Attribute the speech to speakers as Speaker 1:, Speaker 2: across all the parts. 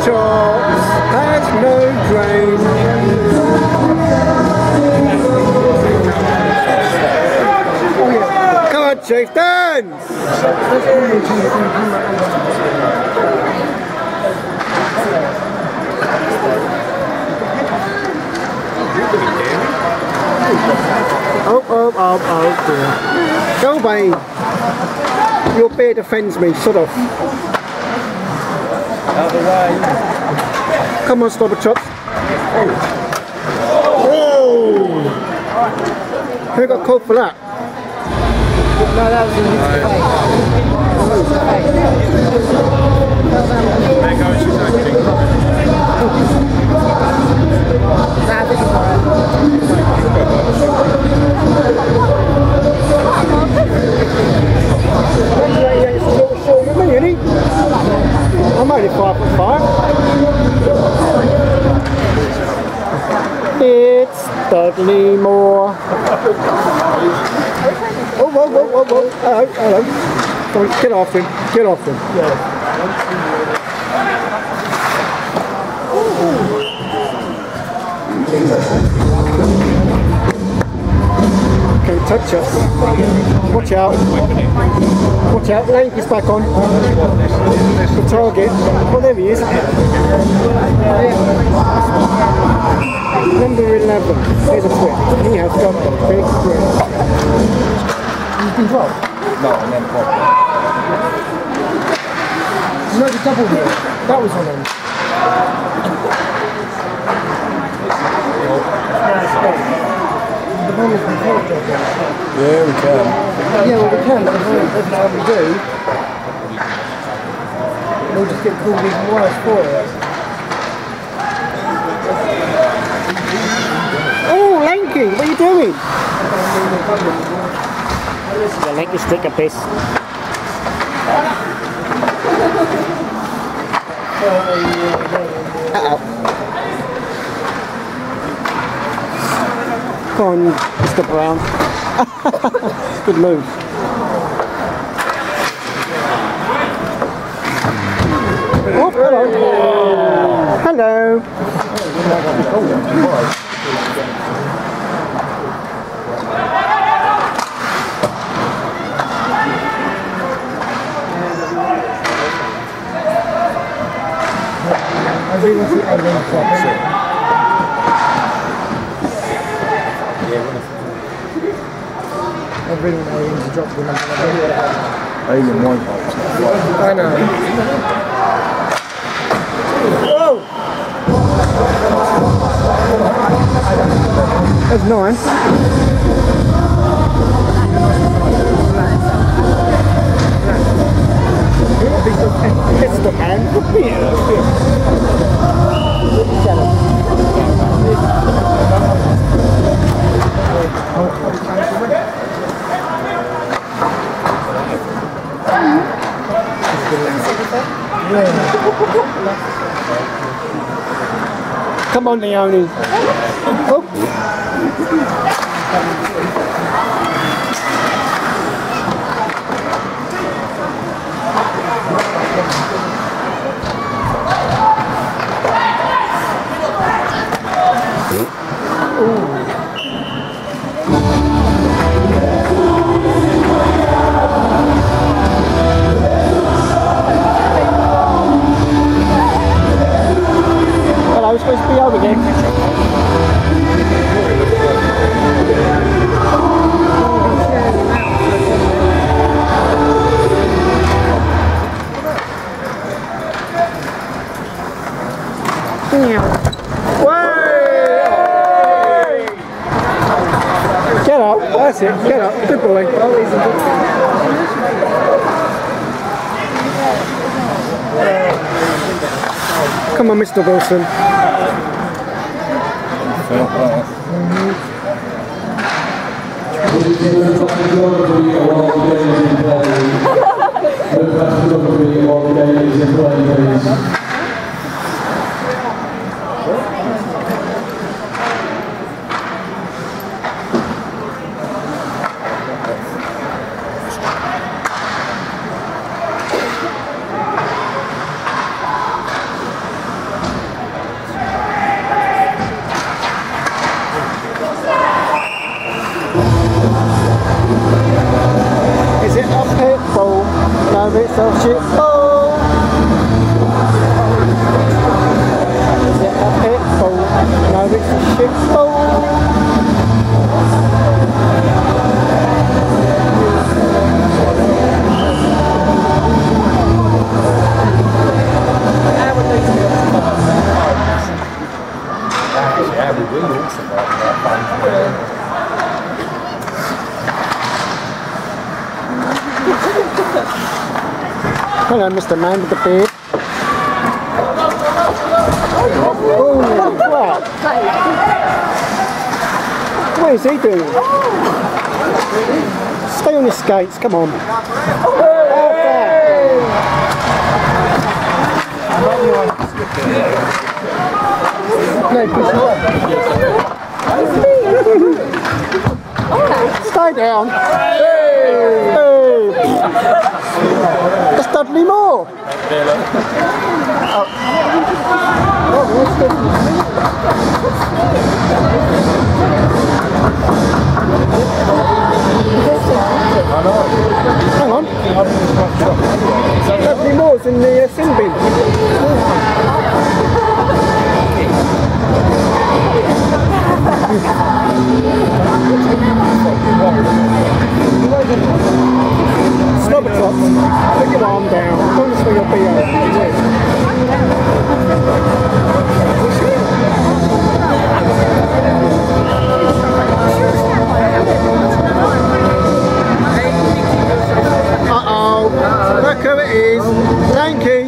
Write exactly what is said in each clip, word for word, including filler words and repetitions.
Speaker 1: tops has no drain. Come on, Chief, dance! Oh, oh, oh, oh, dear. Go away. Your beard offends me, sort of.
Speaker 2: Out of the way.
Speaker 1: Come on, Slobber Chops. Oh! Who got called for that?
Speaker 3: No, that was in his face.
Speaker 2: There goes his acting.
Speaker 1: I'm only five foot five. It's Dudley Moore. Oh, whoa, whoa, whoa, whoa. Hello, hello. Come on, get off him. Get off him. Okay, touch us. Watch out. Watch out. Lanky's back on. The target. Oh, there he is. Number eleven. There's a twin. He has got a big twin.
Speaker 3: He's been dropped?
Speaker 2: No, and then pop.
Speaker 3: You know the double here? That was on him. The one was before it.
Speaker 2: Yeah, we can.
Speaker 3: Yeah, well we can, but every time we do, we'll just get called even worse for it.
Speaker 1: Oh, Lanky, what are you doing? This is a Lanky sticker piss. Uh-oh. Come on, Mister Brown. Good move. Oh, hello. Hello.
Speaker 3: I really want to see Alien Fox. I really want Alien to drop the number one.
Speaker 2: Alien won't.
Speaker 3: I know.
Speaker 1: Whoa! That's nine. It's the man for beer. Come on, Leonie. Oh. Hello, we're supposed to be over again. Get up, that's it, get up, good boy. Come on, Mister Wilson. go, Mister Man with the beard. Oh, crap. What is he doing? Stay on your skates, come on. No, push you up. Stay down. Hey. Hey. That's Dudley Moore. Oh. Hang on. Dudley Moore's in the uh, sin bin. Snobbertops, put your arm down. Don't swing your B O. Uh-oh. Look who it is. Lanky.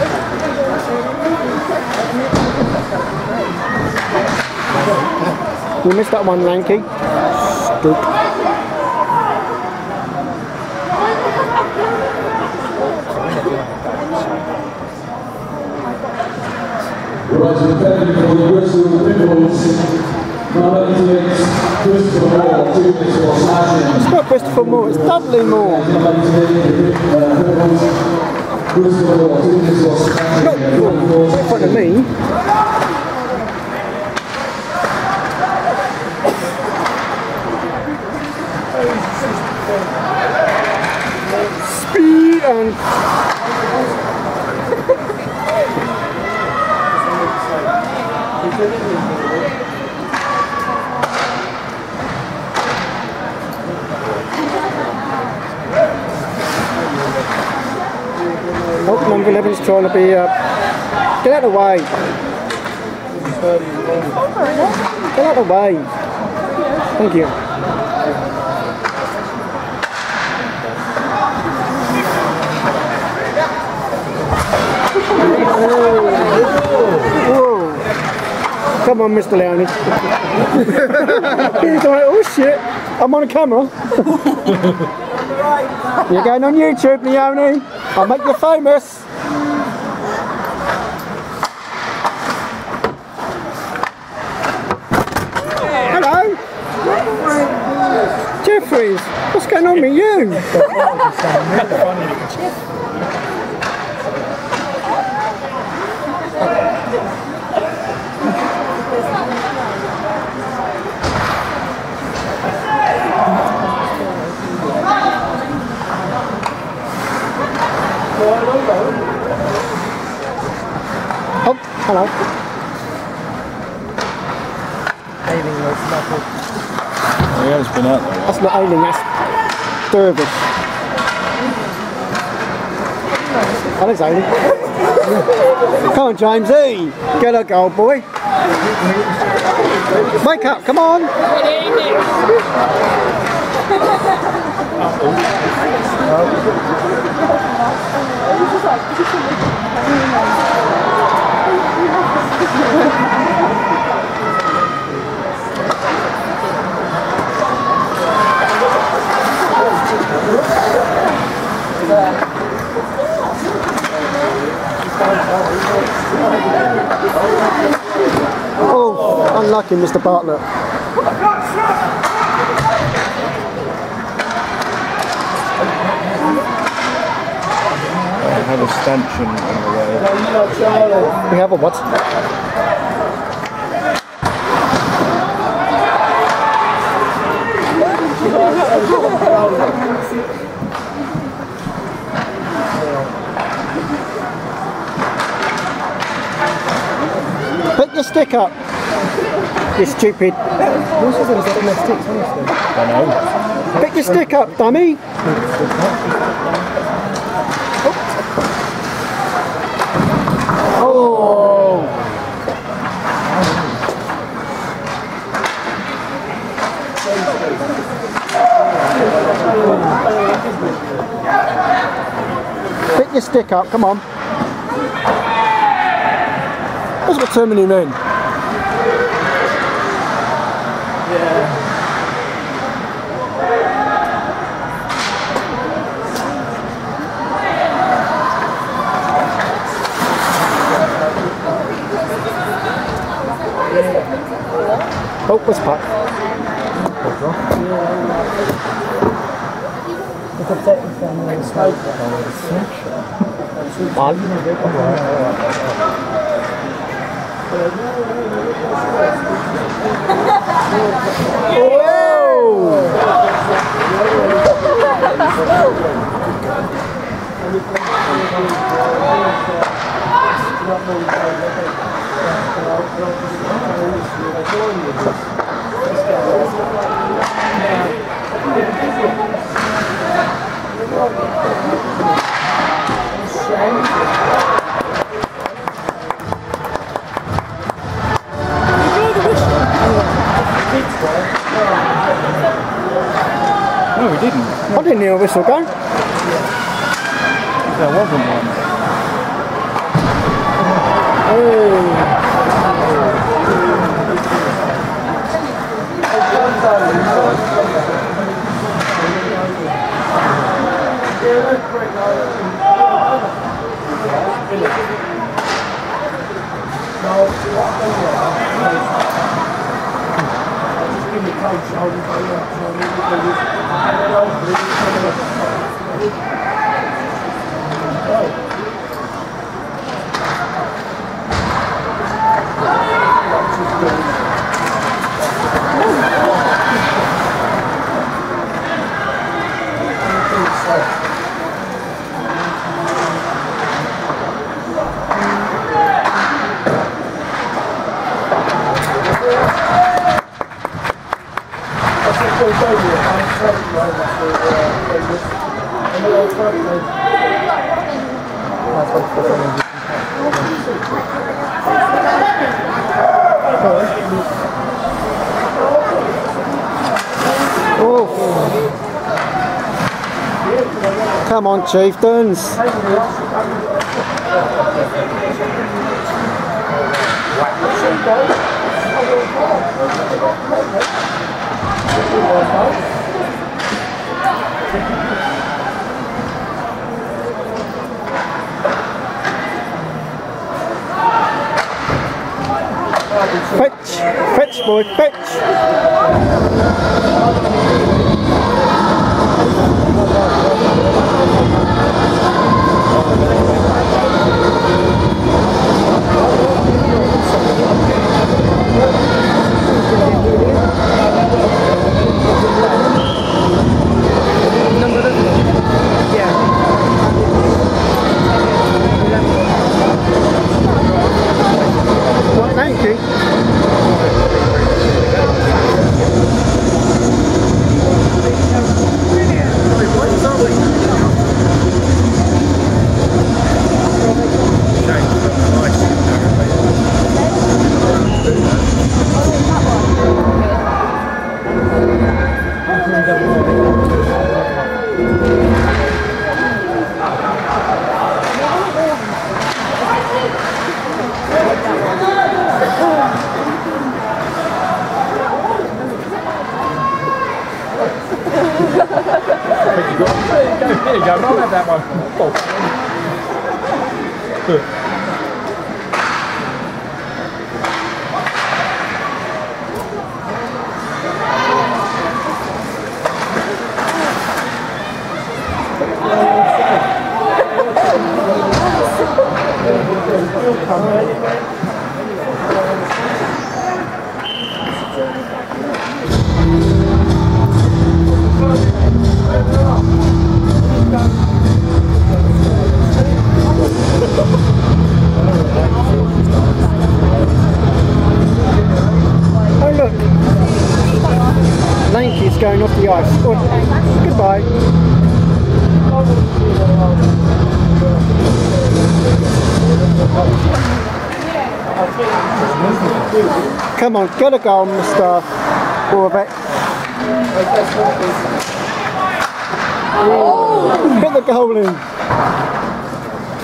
Speaker 1: You missed that one, Lanky. Stoop. It's not Christopher Moore, it's Dudley Moore. Not in front of me. Speed and oh, number eleven's trying to be uh, get out of the way. Get out of the way. Thank you. Whoa. Come on, Mister Leone. He's like, oh shit, I'm on camera. You're going on YouTube, Leone. I'll make you famous. Hello. Jeffries, what's going on with you? Oh, hello.
Speaker 3: Ailing was knuckle.
Speaker 2: Yeah, it's been out there.
Speaker 1: That's not ailing, that's dervish. That is ailing. Come on, Jamesy. Get a goal, boy. Wake up, come on. Oh, unlucky, Mister Bartlett.
Speaker 2: I have a stanchion on the way.
Speaker 1: We have a what? Pick your stick up. You stupid.
Speaker 3: Yours is on the sticks, honestly.
Speaker 2: I know.
Speaker 1: Pick your stick up, dummy. Oh. Pick your stick stick up, come on. That's got too many men.
Speaker 3: Yeah.
Speaker 1: Oh, what's puck?
Speaker 3: It's a technical
Speaker 1: One.
Speaker 2: No, we didn't.
Speaker 1: I didn't hear a whistle go.
Speaker 2: There wasn't one.
Speaker 1: Oh. Come on, Chieftains. Fetch, fetch, boy, fetch. Well, thank you.
Speaker 2: There you go, I'll have that one.
Speaker 1: Oh look, Lanky's going off the ice. Oh, goodbye. Come on, get a goal, Mister Borbeck. Oh. Get the goal in.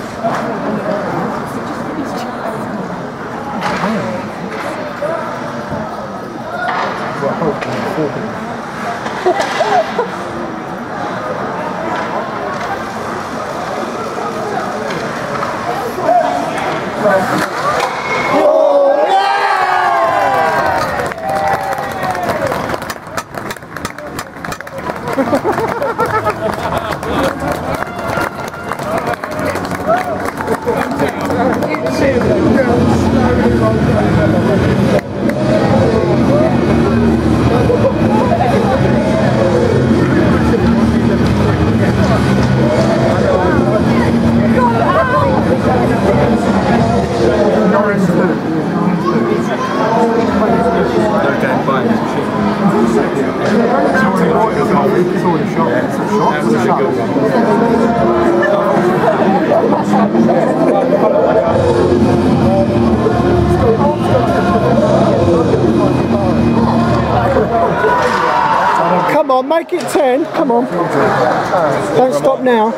Speaker 1: Come on, make it ten. Come on. Don't stop now.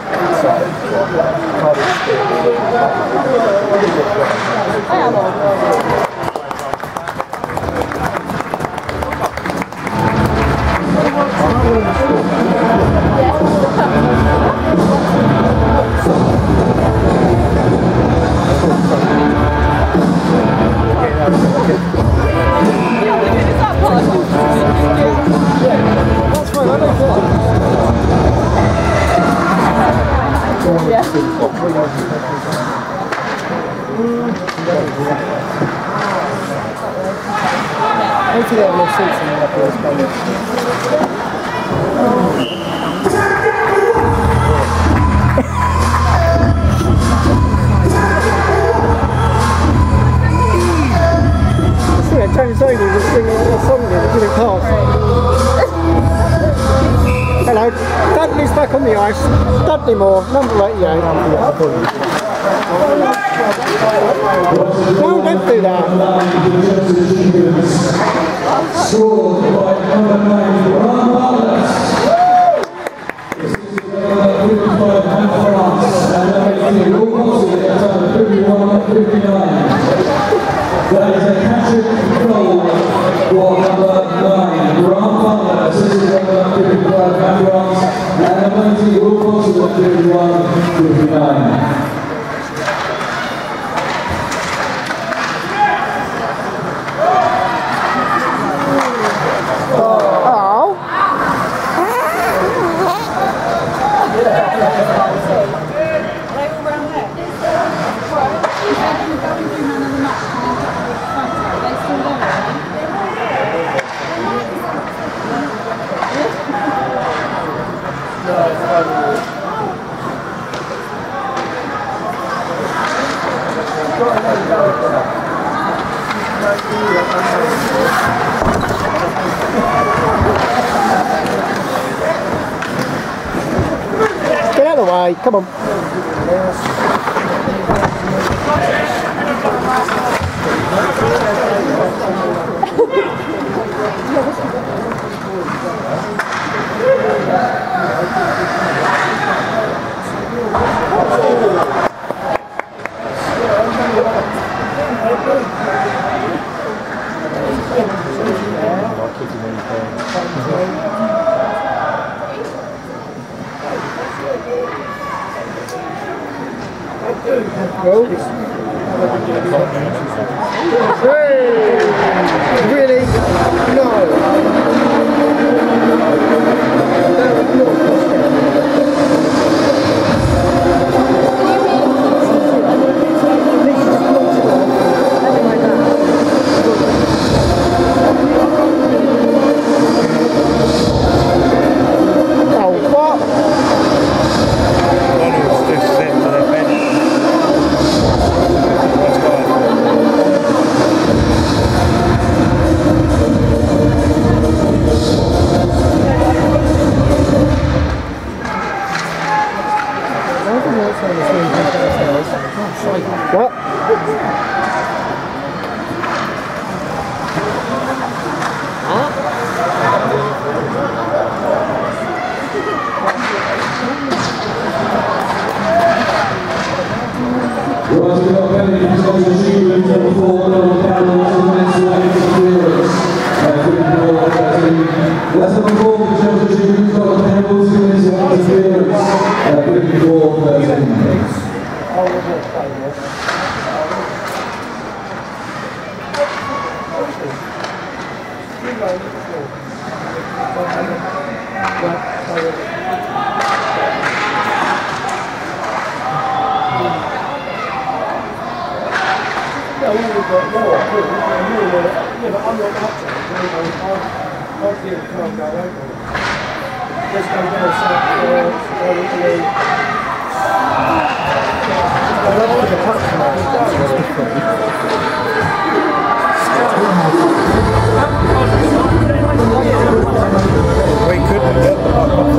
Speaker 1: Hopefully they have more seats in the upper Tony Zoni was singing a song there that didn't pass. Hello, Dudley's back on the ice. Dudley Moore, number eighty-eight. No, don't do that.
Speaker 4: Scored by number nine, Ron Wallace. fifty-five and France, and then Luke Mosley at time fifty-one and fifty-nine. That is a hat-trick goal for number nine, Ron Wallace. This is number fifty-five and France, and number two, Luke Mosley at fifty-one and fifty-nine.
Speaker 1: Get out of the way, come on. Hey! Really? No. What?
Speaker 4: Let's have a call for Chelsea Shoes, got the penalties, who is on the field, fifty-four thirteen.
Speaker 2: We couldn't get the puck off.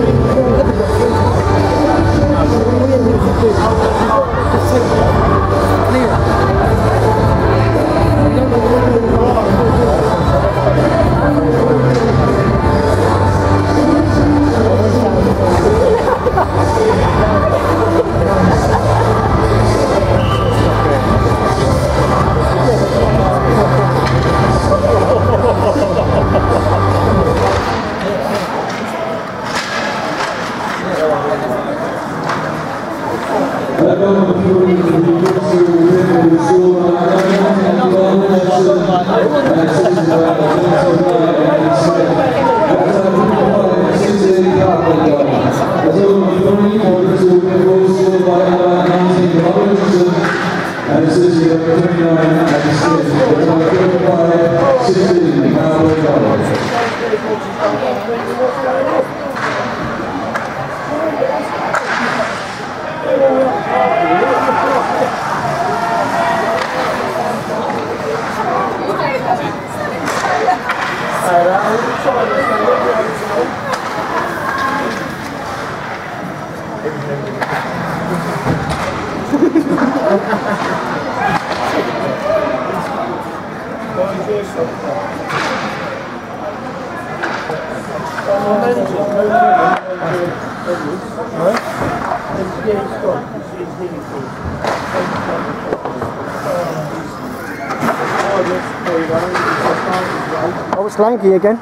Speaker 1: Oh, it's lanky again.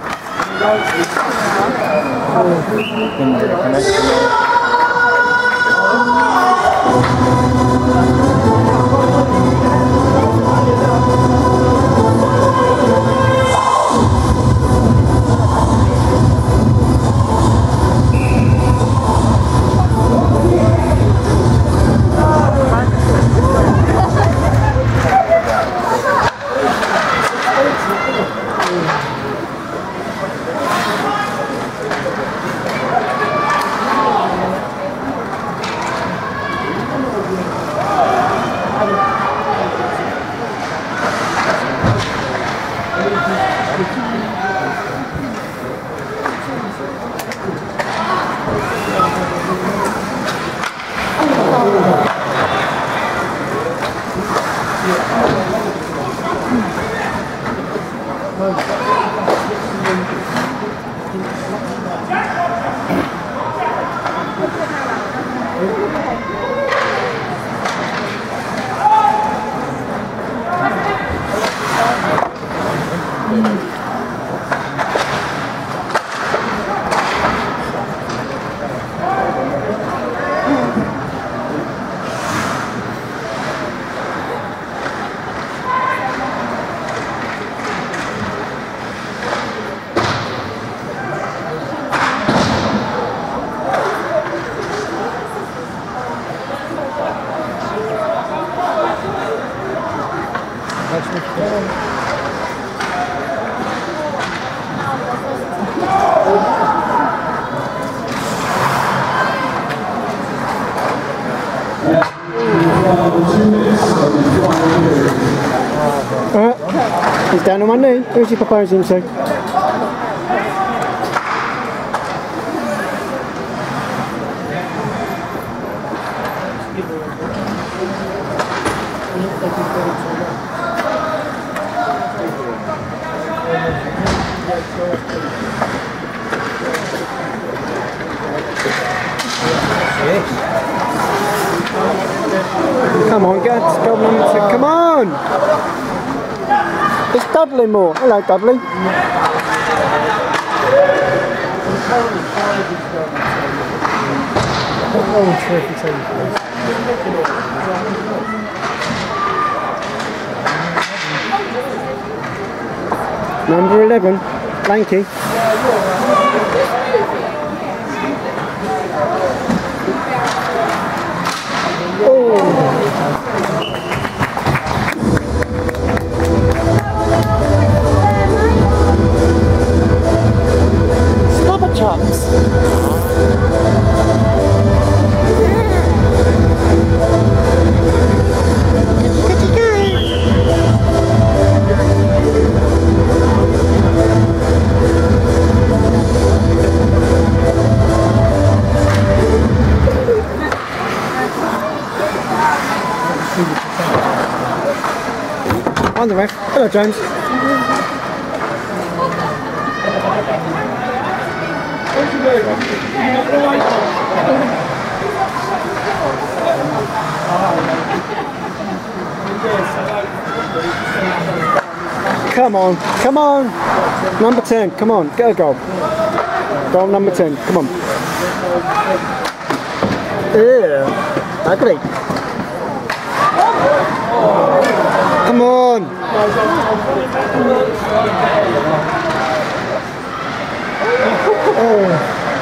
Speaker 1: Uh, he's down on one knee. Who's he proposing to? Come on, get go on, to, come on! It's Dudley Moore. Hello, Dudley. Number eleven, Lanky. Oh! I'm the ref. Hello, James. Come on, come on. Number ten, come on, get a goal. Goal number ten, come on. Yeah, ugly. Come on. Oh.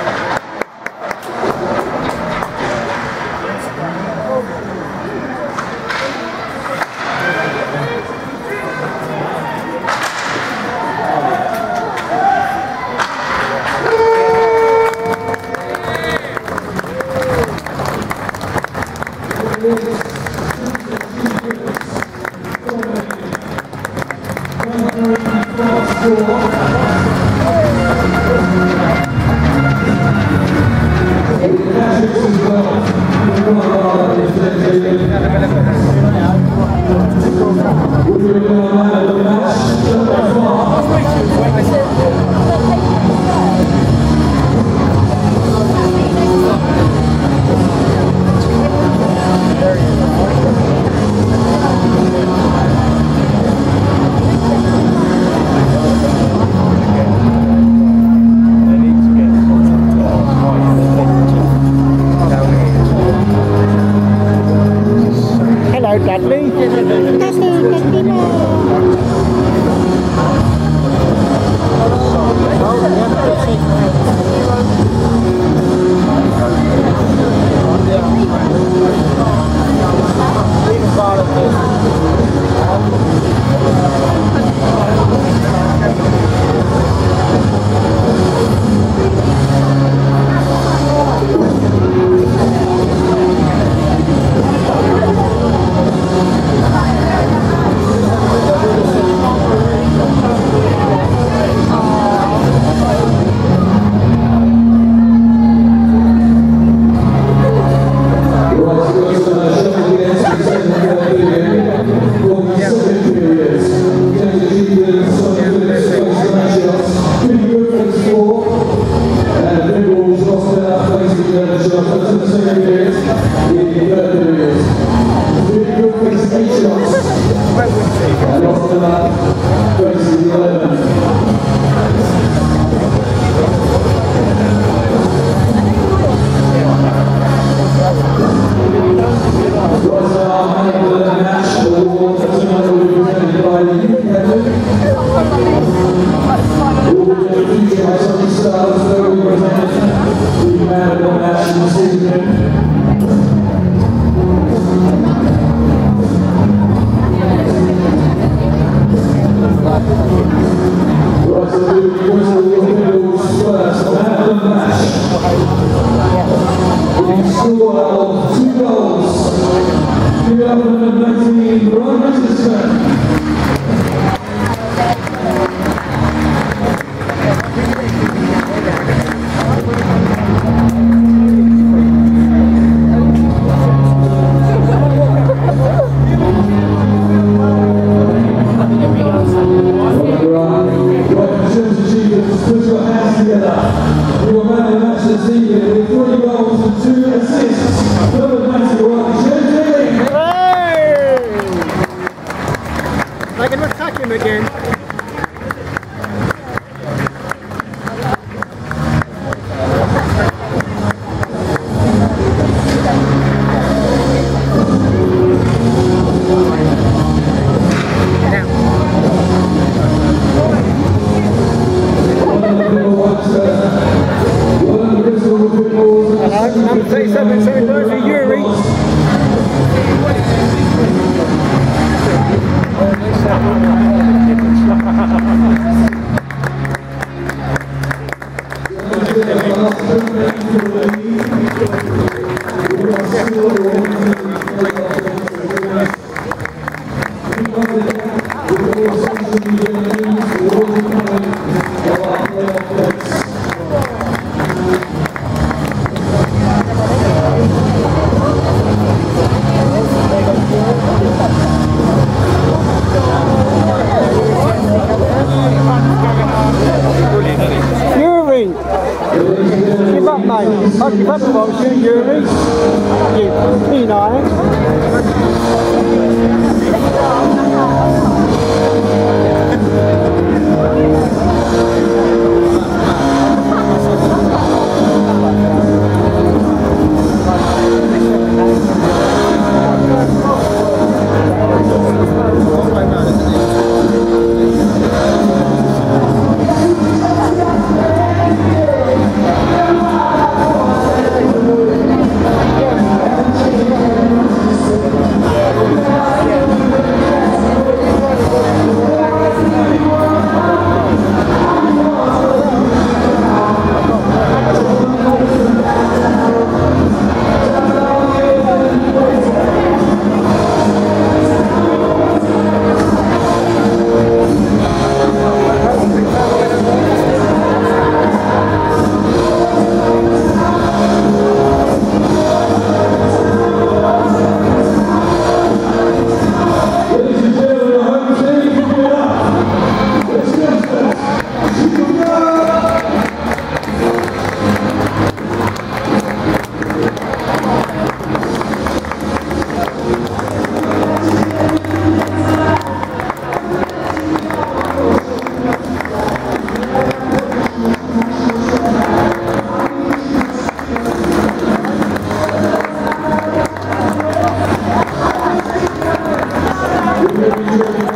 Speaker 1: Dudley. Dudley, Dudley. I can attack him again. Hello, number thirty-seven, seven points for Yuri.
Speaker 4: Patrick